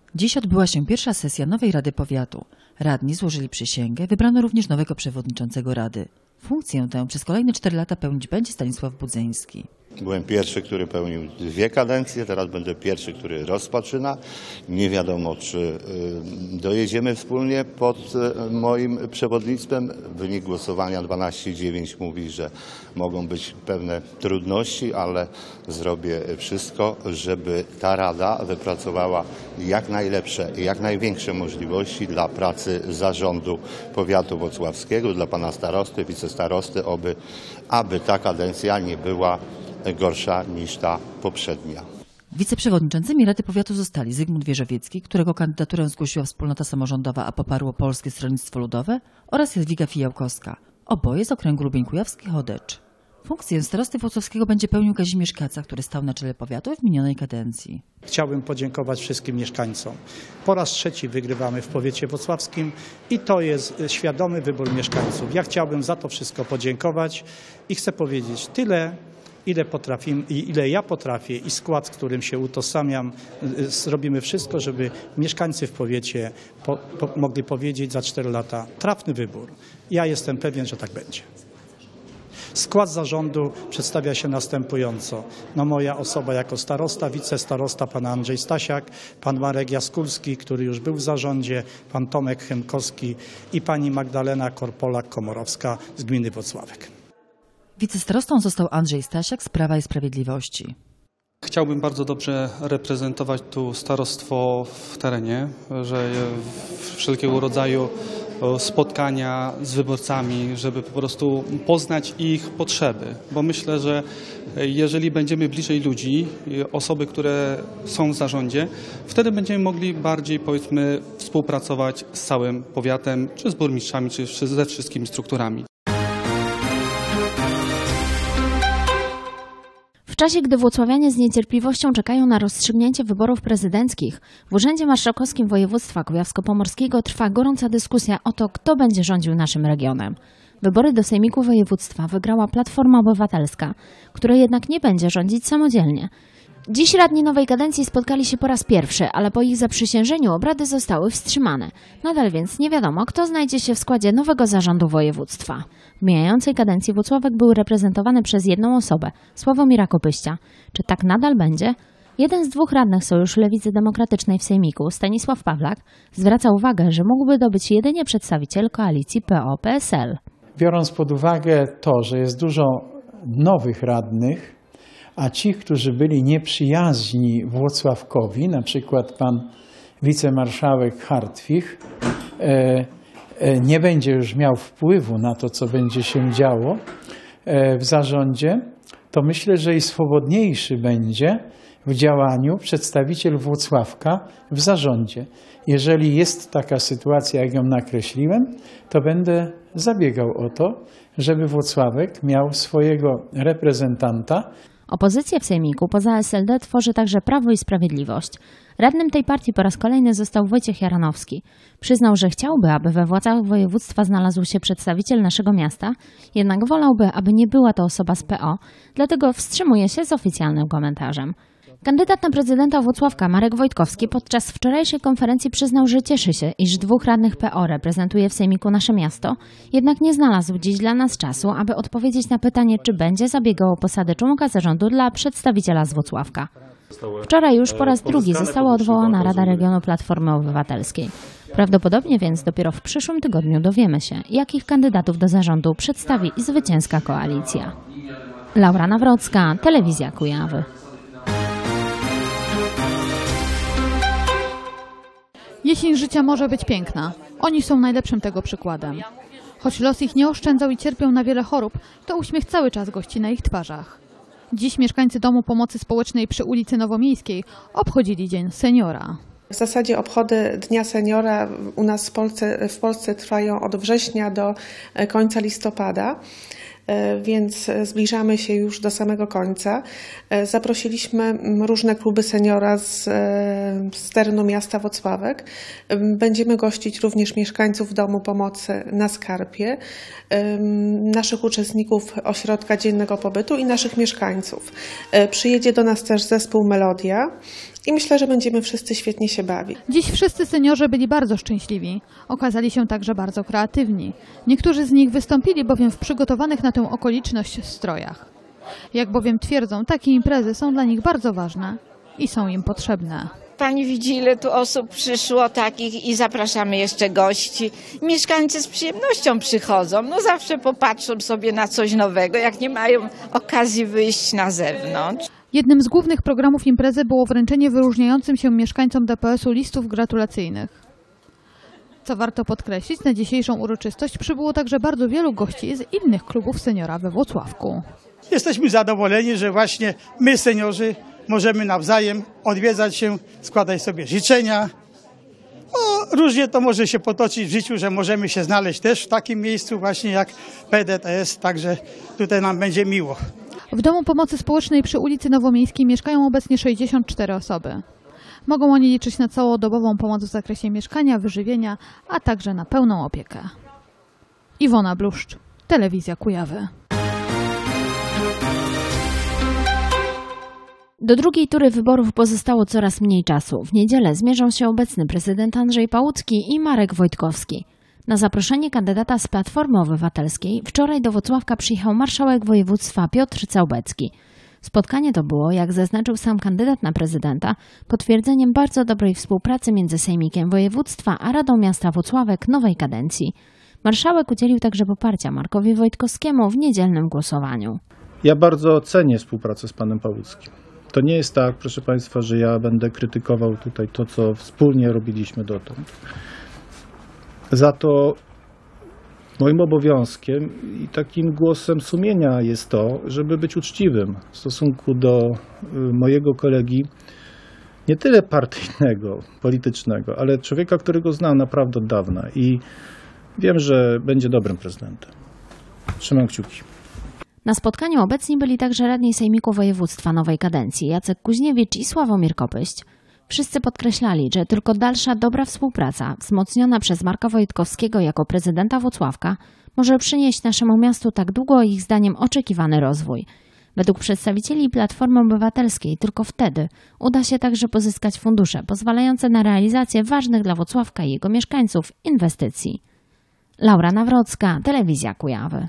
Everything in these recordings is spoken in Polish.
Dziś odbyła się pierwsza sesja nowej Rady Powiatu. Radni złożyli przysięgę, wybrano również nowego przewodniczącego Rady. Funkcję tę przez kolejne 4 lata pełnić będzie Stanisław Budzyński. Byłem pierwszy, który pełnił 2 kadencje, teraz będę pierwszy, który rozpoczyna. Nie wiadomo, czy dojedziemy wspólnie pod moim przewodnictwem. Wynik głosowania 12:9 mówi, że mogą być pewne trudności, ale zrobię wszystko, żeby ta Rada wypracowała jak najlepsze i jak największe możliwości dla pracy zarządu powiatu włocławskiego, dla pana starosty, wicestarosty, aby ta kadencja nie była gorsza niż ta poprzednia. Wiceprzewodniczącymi Rady Powiatu zostali Zygmunt Wierzowiecki, którego kandydaturę zgłosiła wspólnota samorządowa, a poparło Polskie Stronnictwo Ludowe, oraz Jadwiga Fijałkowska, oboje z okręgu Lubień Kujawski-Chodecz. Funkcję starosty włocławskiego będzie pełnił Kazimierz Kaca, który stał na czele powiatu w minionej kadencji. Chciałbym podziękować wszystkim mieszkańcom. Po raz 3 wygrywamy w powiecie włocławskim i to jest świadomy wybór mieszkańców. Ja chciałbym za to wszystko podziękować i chcę powiedzieć tyle, ile ja potrafię i skład, z którym się utożsamiam, zrobimy wszystko, żeby mieszkańcy w powiecie mogli powiedzieć za 4 lata trafny wybór. Ja jestem pewien, że tak będzie. Skład zarządu przedstawia się następująco. Moja osoba jako starosta, wicestarosta pan Andrzej Stasiak, pan Marek Jaskulski, który już był w zarządzie, pan Tomek Chemkowski i pani Magdalena Korpolak-Komorowska z gminy Włocławek. Wicestarostą został Andrzej Stasiak z Prawa i Sprawiedliwości. Chciałbym bardzo dobrze reprezentować tu starostwo w terenie, że wszelkiego rodzaju spotkania z wyborcami, żeby po prostu poznać ich potrzeby, bo myślę, że jeżeli będziemy bliżej ludzi, osoby, które są w zarządzie, wtedy będziemy mogli bardziej, powiedzmy, współpracować z całym powiatem, czy z burmistrzami, czy ze wszystkimi strukturami. W czasie, gdy włocławianie z niecierpliwością czekają na rozstrzygnięcie wyborów prezydenckich, w Urzędzie Marszałkowskim Województwa Kujawsko-Pomorskiego trwa gorąca dyskusja o to, kto będzie rządził naszym regionem. Wybory do Sejmiku Województwa wygrała Platforma Obywatelska, która jednak nie będzie rządzić samodzielnie. Dziś radni nowej kadencji spotkali się po raz pierwszy, ale po ich zaprzysiężeniu obrady zostały wstrzymane. Nadal więc nie wiadomo, kto znajdzie się w składzie nowego zarządu województwa. W mijającej kadencji Włocławek był reprezentowany przez jedną osobę, Sławomira Kopyścia. Czy tak nadal będzie? Jeden z 2 radnych Sojuszu Lewicy Demokratycznej w Sejmiku, Stanisław Pawlak, zwraca uwagę, że mógłby dobyć jedynie przedstawiciel koalicji PO-PSL. Biorąc pod uwagę to, że jest dużo nowych radnych, a ci, którzy byli nieprzyjaźni Włocławkowi, na przykład pan wicemarszałek Hartwich, nie będzie już miał wpływu na to, co będzie się działo w zarządzie, to myślę, że i swobodniejszy będzie w działaniu przedstawiciel Włocławka w zarządzie. Jeżeli jest taka sytuacja, jak ją nakreśliłem, to będę zabiegał o to, żeby Włocławek miał swojego reprezentanta. Opozycję w Sejmiku poza SLD tworzy także Prawo i Sprawiedliwość. Radnym tej partii po raz kolejny został Wojciech Jaranowski. Przyznał, że chciałby, aby we władzach województwa znalazł się przedstawiciel naszego miasta, jednak wolałby, aby nie była to osoba z PO, dlatego wstrzymuje się z oficjalnym komentarzem. Kandydat na prezydenta Włocławka Marek Wojtkowski podczas wczorajszej konferencji przyznał, że cieszy się, iż 2 radnych PO reprezentuje w Sejmiku nasze miasto, jednak nie znalazł dziś dla nas czasu, aby odpowiedzieć na pytanie, czy będzie zabiegał o posadę członka zarządu dla przedstawiciela z Włocławka. Wczoraj już po raz drugi została odwołana Rada Regionu Platformy Obywatelskiej. Prawdopodobnie więc dopiero w przyszłym tygodniu dowiemy się, jakich kandydatów do zarządu przedstawi zwycięska koalicja. Laura Nawrocka, Telewizja Kujawy. Jesień życia może być piękna. Oni są najlepszym tego przykładem. Choć los ich nie oszczędzał i cierpią na wiele chorób, to uśmiech cały czas gości na ich twarzach. Dziś mieszkańcy Domu Pomocy Społecznej przy ulicy Nowomiejskiej obchodzili Dzień Seniora. W zasadzie obchody Dnia Seniora u nas w Polsce trwają od września do końca listopada. więc zbliżamy się już do samego końca. Zaprosiliśmy różne kluby seniora z terenu miasta Włocławek. Będziemy gościć również mieszkańców Domu Pomocy na Skarpie, naszych uczestników ośrodka dziennego pobytu i naszych mieszkańców. Przyjedzie do nas też zespół Melodia i myślę, że będziemy wszyscy świetnie się bawić. Dziś wszyscy seniorzy byli bardzo szczęśliwi. Okazali się także bardzo kreatywni. Niektórzy z nich wystąpili bowiem w przygotowanych na tę okoliczność strojach. Jak bowiem twierdzą, takie imprezy są dla nich bardzo ważne i są im potrzebne. Pani widzi, ile tu osób przyszło takich i zapraszamy jeszcze gości. Mieszkańcy z przyjemnością przychodzą, no zawsze popatrzą sobie na coś nowego, jak nie mają okazji wyjść na zewnątrz. Jednym z głównych programów imprezy było wręczenie wyróżniającym się mieszkańcom DPS-u listów gratulacyjnych. Co warto podkreślić, na dzisiejszą uroczystość przybyło także bardzo wielu gości z innych klubów seniora we Włocławku. Jesteśmy zadowoleni, że właśnie my, seniorzy, możemy nawzajem odwiedzać się, składać sobie życzenia. Różnie to może się potoczyć w życiu, że możemy się znaleźć też w takim miejscu właśnie jak PDTS, także tutaj nam będzie miło. W Domu Pomocy Społecznej przy ulicy Nowomiejskiej mieszkają obecnie 64 osoby. Mogą oni liczyć na całodobową pomoc w zakresie mieszkania, wyżywienia, a także na pełną opiekę. Iwona Bluszcz, Telewizja Kujawy. Do drugiej tury wyborów pozostało coraz mniej czasu. W niedzielę zmierzą się obecny prezydent Andrzej Pałucki i Marek Wojtkowski. Na zaproszenie kandydata z Platformy Obywatelskiej wczoraj do Włocławka przyjechał marszałek województwa Piotr Całbecki. Spotkanie to było, jak zaznaczył sam kandydat na prezydenta, potwierdzeniem bardzo dobrej współpracy między Sejmikiem Województwa a Radą Miasta Włocławek nowej kadencji. Marszałek udzielił także poparcia Markowi Wojtkowskiemu w niedzielnym głosowaniu. Ja bardzo cenię współpracę z panem Pałuckim. To nie jest tak, proszę państwa, że ja będę krytykował tutaj to, co wspólnie robiliśmy dotąd. Za to moim obowiązkiem i takim głosem sumienia jest to, żeby być uczciwym w stosunku do mojego kolegi, nie tyle partyjnego, politycznego, ale człowieka, którego znam naprawdę od dawna i wiem, że będzie dobrym prezydentem. Trzymam kciuki. Na spotkaniu obecni byli także radni Sejmiku Województwa nowej kadencji Jacek Kuźniewicz i Sławomir Kopyść. Wszyscy podkreślali, że tylko dalsza dobra współpraca, wzmocniona przez Marka Wojtkowskiego jako prezydenta Włocławka, może przynieść naszemu miastu tak długo ich zdaniem oczekiwany rozwój. Według przedstawicieli Platformy Obywatelskiej tylko wtedy uda się także pozyskać fundusze pozwalające na realizację ważnych dla Włocławka i jego mieszkańców inwestycji. Laura Nawrocka, Telewizja Kujawy.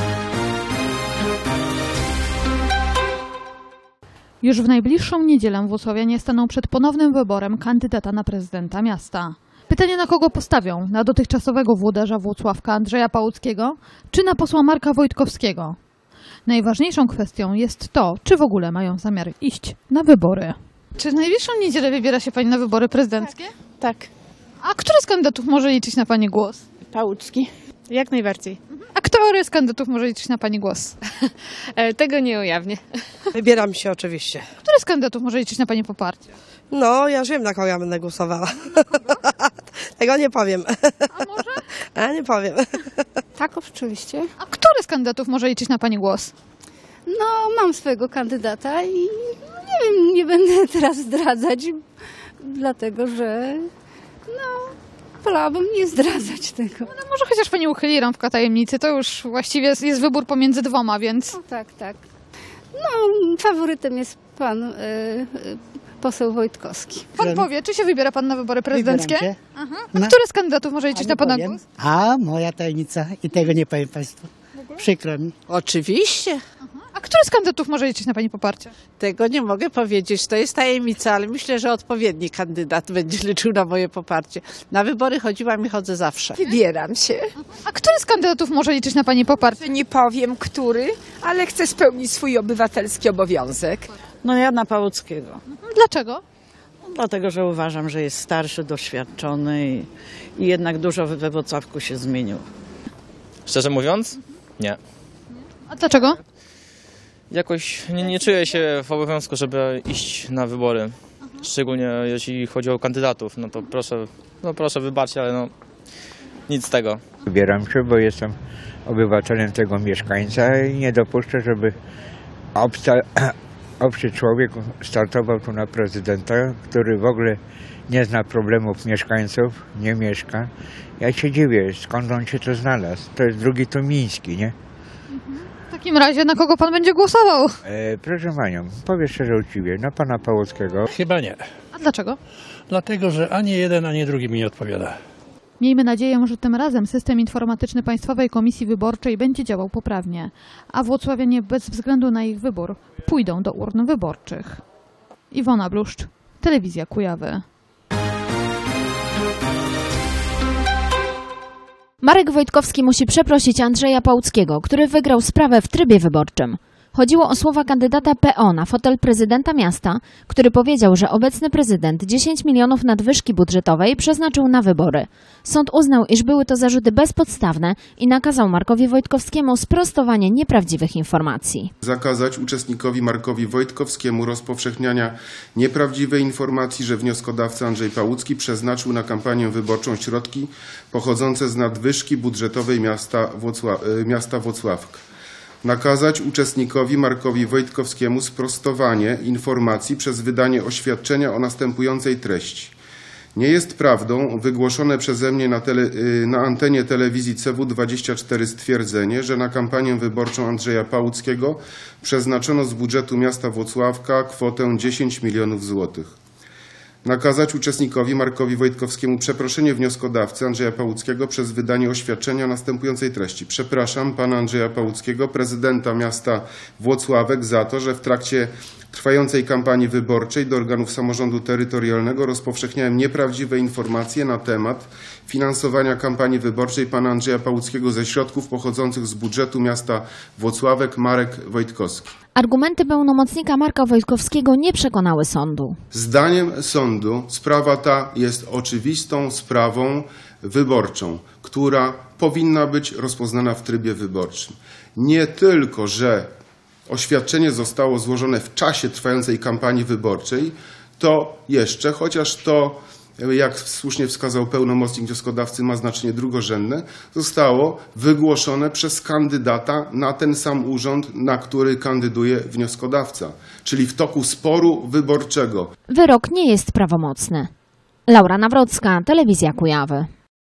Już w najbliższą niedzielę włocławianie staną przed ponownym wyborem kandydata na prezydenta miasta. Pytanie, na kogo postawią? Na dotychczasowego włodarza Włocławka Andrzeja Pałuckiego, czy na posła Marka Wojtkowskiego? Najważniejszą kwestią jest to, czy w ogóle mają zamiar iść na wybory. Czy w najbliższą niedzielę wybiera się pani na wybory prezydenckie? Tak. A który z kandydatów może liczyć na pani głos? Pałucki. Jak najbardziej. A który z kandydatów może liczyć na pani głos? Tego nie ujawnię. Wybieram się oczywiście. Który z kandydatów może liczyć na pani poparcie? No, ja już wiem, na kogo ja będę głosowała. Tego nie powiem. A może? A nie powiem. Tak, oczywiście. A który z kandydatów może liczyć na pani głos? No, mam swojego kandydata i nie wiem, nie będę teraz zdradzać, dlatego że wolałabym nie zdradzać tego. No może chociaż pani uchyli rąbka tajemnicy, to już właściwie jest wybór pomiędzy dwoma, więc... No, tak, tak. No, faworytem jest pan poseł Wojtkowski. Pan powie, czy się wybiera pan na wybory prezydenckie? Wybieram się. Aha. A który z kandydatów może liczyć na pana głos? A, moja tajemnica i tego nie powiem państwu. Przykro mi. Oczywiście. A który z kandydatów może liczyć na pani poparcie? Tego nie mogę powiedzieć, to jest tajemnica, ale myślę, że odpowiedni kandydat będzie liczył na moje poparcie. Na wybory chodziłam i chodzę zawsze. Wybieram się. A który z kandydatów może liczyć na pani poparcie? Nie powiem, który, ale chcę spełnić swój obywatelski obowiązek. No ja na Pałuckiego. Dlaczego? Dlatego, że uważam, że jest starszy, doświadczony i jednak dużo we Włocławku się zmienił. Szczerze mówiąc? Nie. A dlaczego? Jakoś nie czuję się w obowiązku, żeby iść na wybory. Szczególnie jeśli chodzi o kandydatów. No to proszę wybaczcie, ale nic z tego. Ubieram się, bo jestem obywatelem tego mieszkańca i nie dopuszczę, żeby obcy człowiek startował tu na prezydenta, który w ogóle nie zna problemów mieszkańców, nie mieszka. Ja się dziwię, skąd on się to znalazł. To jest drugi Tomiński, nie? W takim razie na kogo pan będzie głosował? Proszę panią, powiem szczerze uczciwie, na pana Pałockiego. Chyba nie. A dlaczego? Dlatego, że ani jeden, ani drugi mi nie odpowiada. Miejmy nadzieję, że tym razem system informatyczny Państwowej Komisji Wyborczej będzie działał poprawnie, a włocławianie bez względu na ich wybór pójdą do urn wyborczych. Iwona Bluszcz, Telewizja Kujawy. Marek Wojtkowski musi przeprosić Andrzeja Pałuckiego, który wygrał sprawę w trybie wyborczym. Chodziło o słowa kandydata PO na fotel prezydenta miasta, który powiedział, że obecny prezydent 10 milionów nadwyżki budżetowej przeznaczył na wybory. Sąd uznał, iż były to zarzuty bezpodstawne i nakazał Markowi Wojtkowskiemu sprostowanie nieprawdziwych informacji. Zakazać uczestnikowi Markowi Wojtkowskiemu rozpowszechniania nieprawdziwej informacji, że wnioskodawca Andrzej Pałucki przeznaczył na kampanię wyborczą środki pochodzące z nadwyżki budżetowej miasta Włocławka. Nakazać uczestnikowi Markowi Wojtkowskiemu sprostowanie informacji przez wydanie oświadczenia o następującej treści. Nie jest prawdą wygłoszone przeze mnie na antenie telewizji CW24 stwierdzenie, że na kampanię wyborczą Andrzeja Pałuckiego przeznaczono z budżetu miasta Włocławka kwotę 10 milionów złotych. Nakazać uczestnikowi Markowi Wojtkowskiemu przeproszenie wnioskodawcy Andrzeja Pałuckiego przez wydanie oświadczenia o następującej treści. Przepraszam pana Andrzeja Pałuckiego, prezydenta miasta Włocławek, za to, że w trakcie trwającej kampanii wyborczej do organów samorządu terytorialnego rozpowszechniałem nieprawdziwe informacje na temat finansowania kampanii wyborczej pana Andrzeja Pałuckiego ze środków pochodzących z budżetu miasta Włocławek. Marek Wojtkowski. Argumenty pełnomocnika Marka Wojtkowskiego nie przekonały sądu. Zdaniem sądu sprawa ta jest oczywistą sprawą wyborczą, która powinna być rozpoznana w trybie wyborczym. Nie tylko, że oświadczenie zostało złożone w czasie trwającej kampanii wyborczej, to jeszcze, chociaż to, jak słusznie wskazał pełnomocnik wnioskodawcy, ma znaczenie drugorzędne, zostało wygłoszone przez kandydata na ten sam urząd, na który kandyduje wnioskodawca, czyli w toku sporu wyborczego. Wyrok nie jest prawomocny. Laura Nawrocka, Telewizja Kujawy.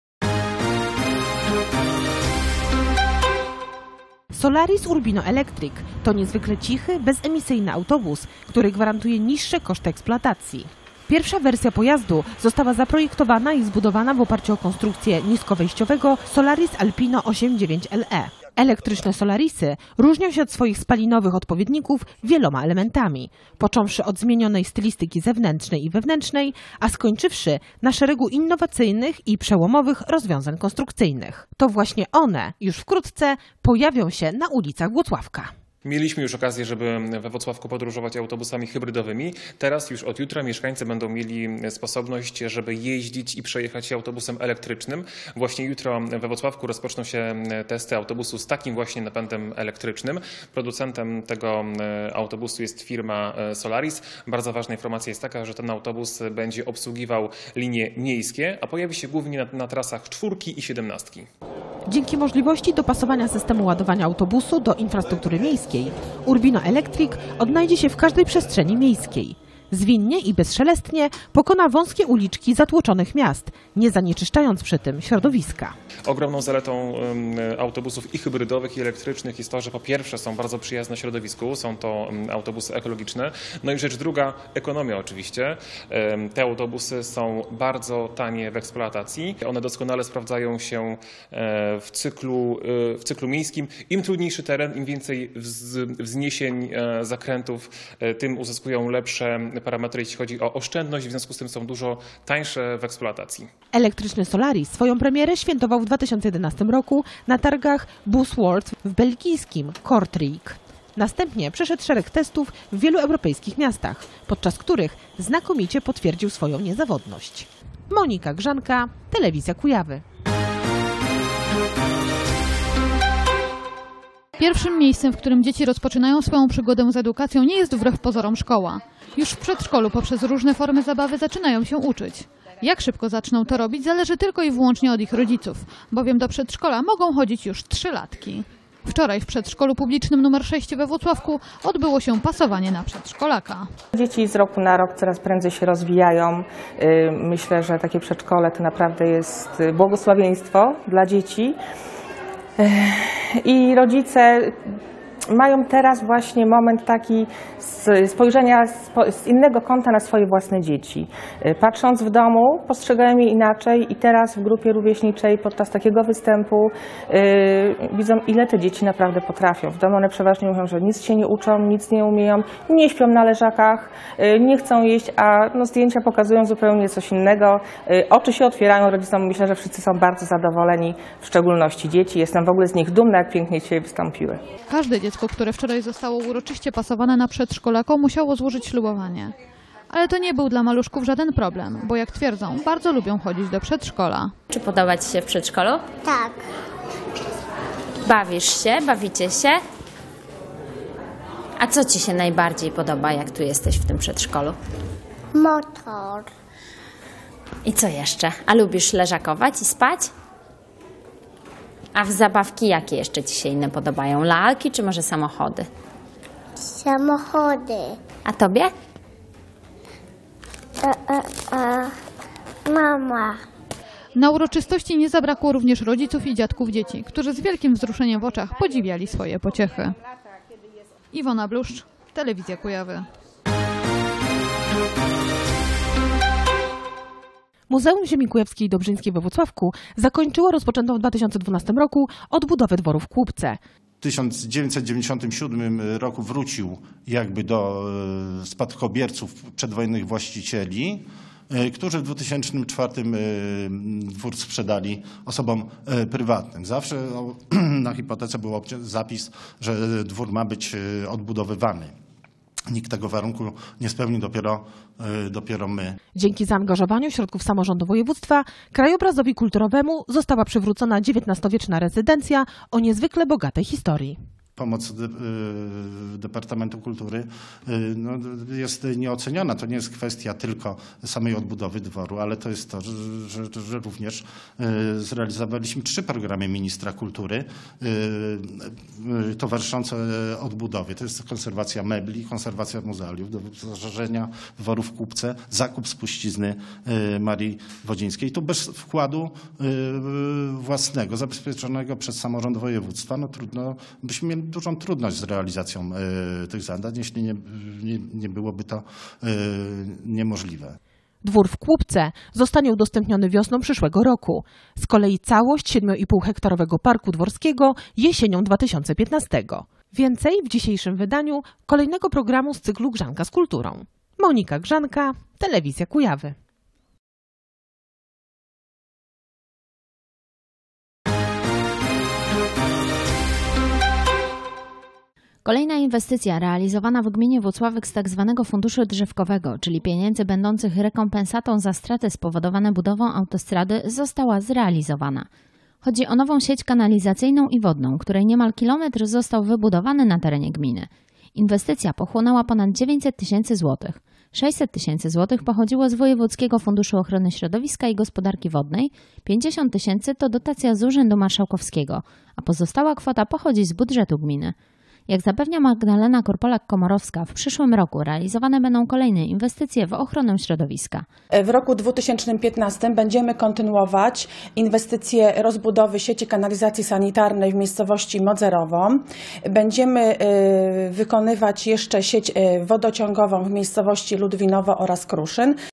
Solaris Urbino Electric to niezwykle cichy, bezemisyjny autobus, który gwarantuje niższe koszty eksploatacji. Pierwsza wersja pojazdu została zaprojektowana i zbudowana w oparciu o konstrukcję niskowejściowego Solaris Alpino 8.9 LE. Elektryczne Solarisy różnią się od swoich spalinowych odpowiedników wieloma elementami, począwszy od zmienionej stylistyki zewnętrznej i wewnętrznej, a skończywszy na szeregu innowacyjnych i przełomowych rozwiązań konstrukcyjnych. To właśnie one już wkrótce pojawią się na ulicach Włocławka. Mieliśmy już okazję, żeby we Włocławku podróżować autobusami hybrydowymi. Teraz już od jutra mieszkańcy będą mieli sposobność, żeby jeździć i przejechać się autobusem elektrycznym. Właśnie jutro we Włocławku rozpoczną się testy autobusu z takim właśnie napędem elektrycznym. Producentem tego autobusu jest firma Solaris. Bardzo ważna informacja jest taka, że ten autobus będzie obsługiwał linie miejskie, a pojawi się głównie na trasach 4 i 17. Dzięki możliwości dopasowania systemu ładowania autobusu do infrastruktury miejskiej, Urbino Electric odnajdzie się w każdej przestrzeni miejskiej. Zwinnie i bezszelestnie pokona wąskie uliczki zatłoczonych miast, nie zanieczyszczając przy tym środowiska. Ogromną zaletą autobusów i hybrydowych, i elektrycznych jest to, że po pierwsze są bardzo przyjazne środowisku, są to autobusy ekologiczne. No i rzecz druga, ekonomia oczywiście. Te autobusy są bardzo tanie w eksploatacji. One doskonale sprawdzają się w cyklu miejskim. Im trudniejszy teren, im więcej wzniesień, zakrętów, tym uzyskują lepsze parametry, jeśli chodzi o oszczędność, w związku z tym są dużo tańsze w eksploatacji. Elektryczny Solaris swoją premierę świętował w 2011 roku na targach Busworld w belgijskim Kortrijk. Następnie przeszedł szereg testów w wielu europejskich miastach, podczas których znakomicie potwierdził swoją niezawodność. Monika Grzanka, Telewizja Kujawy. Pierwszym miejscem, w którym dzieci rozpoczynają swoją przygodę z edukacją, nie jest wbrew pozorom szkoła. Już w przedszkolu poprzez różne formy zabawy zaczynają się uczyć. Jak szybko zaczną to robić, zależy tylko i wyłącznie od ich rodziców, bowiem do przedszkola mogą chodzić już 3-latki. Wczoraj w przedszkolu publicznym nr 6 we Włocławku odbyło się pasowanie na przedszkolaka. Dzieci z roku na rok coraz prędzej się rozwijają. Myślę, że takie przedszkole to naprawdę jest błogosławieństwo dla dzieci. I rodzice mają teraz właśnie moment taki spojrzenia z innego kąta na swoje własne dzieci. Patrząc w domu, postrzegają je inaczej i teraz w grupie rówieśniczej podczas takiego występu widzą, ile te dzieci naprawdę potrafią. W domu one przeważnie mówią, że nic się nie uczą, nic nie umieją, nie śpią na leżakach, nie chcą jeść, a zdjęcia pokazują zupełnie coś innego. Oczy się otwierają rodzicom, myślę, że wszyscy są bardzo zadowoleni, w szczególności dzieci. Jestem w ogóle z nich dumna, jak pięknie dzisiaj wystąpiły. Każde dziecko, które wczoraj zostało uroczyście pasowane na przedszkolaka, musiało złożyć ślubowanie. Ale to nie był dla maluszków żaden problem, bo jak twierdzą, bardzo lubią chodzić do przedszkola. Czy podoba Ci się w przedszkolu? Tak. Bawisz się? Bawicie się? A co Ci się najbardziej podoba, jak tu jesteś w tym przedszkolu? Motor. I co jeszcze? A lubisz leżakować i spać? A w zabawki jakie jeszcze Ci się inne podobają? Lalki czy może samochody? Samochody. A Tobie? Mama. Na uroczystości nie zabrakło również rodziców i dziadków dzieci, którzy z wielkim wzruszeniem w oczach podziwiali swoje pociechy. Iwona Bluszcz, Telewizja Kujawy. Muzeum Ziemi Kujawskiej i Dobrzyńskiej we Włocławku zakończyło rozpoczętą w 2012 roku odbudowę dworu w Kłubce. W 1997 roku wrócił jakby do spadkobierców przedwojennych właścicieli, którzy w 2004 dwór sprzedali osobom prywatnym. Zawsze na hipotece był zapis, że dwór ma być odbudowywany. Nikt tego warunku nie spełnił, dopiero my. Dzięki zaangażowaniu środków samorządu województwa krajobrazowi kulturowemu została przywrócona XIX-wieczna rezydencja o niezwykle bogatej historii. Pomoc Departamentu Kultury jest nieoceniona. To nie jest kwestia tylko samej odbudowy dworu, ale to jest to, że również zrealizowaliśmy 3 programy ministra kultury towarzyszące odbudowie. To jest konserwacja mebli, konserwacja muzealiów, dostrzeżenia dworu w Kłubce, zakup spuścizny Marii Wodzińskiej. Tu bez wkładu własnego, zabezpieczonego przez samorząd województwa, trudno byśmy mieli dużą trudność z realizacją tych zadań, jeśli nie byłoby to niemożliwe. Dwór w Kłubce zostanie udostępniony wiosną przyszłego roku. Z kolei całość 7,5-hektarowego parku dworskiego jesienią 2015. Więcej w dzisiejszym wydaniu kolejnego programu z cyklu Grzanka z kulturą. Monika Grzanka, Telewizja Kujawy. Kolejna inwestycja realizowana w gminie Włocławek z tzw. funduszu drzewkowego, czyli pieniędzy będących rekompensatą za straty spowodowane budową autostrady, została zrealizowana. Chodzi o nową sieć kanalizacyjną i wodną, której niemal kilometr został wybudowany na terenie gminy. Inwestycja pochłonęła ponad 900 tysięcy złotych. 600 tysięcy złotych pochodziło z Wojewódzkiego Funduszu Ochrony Środowiska i Gospodarki Wodnej, 50 tysięcy to dotacja z Urzędu Marszałkowskiego, a pozostała kwota pochodzi z budżetu gminy. Jak zapewnia Magdalena Korpolak-Komorowska, w przyszłym roku realizowane będą kolejne inwestycje w ochronę środowiska. W roku 2015 będziemy kontynuować inwestycje rozbudowy sieci kanalizacji sanitarnej w miejscowości Modzerową. Będziemy wykonywać jeszcze sieć wodociągową w miejscowości Ludwinowo oraz Kruszyn.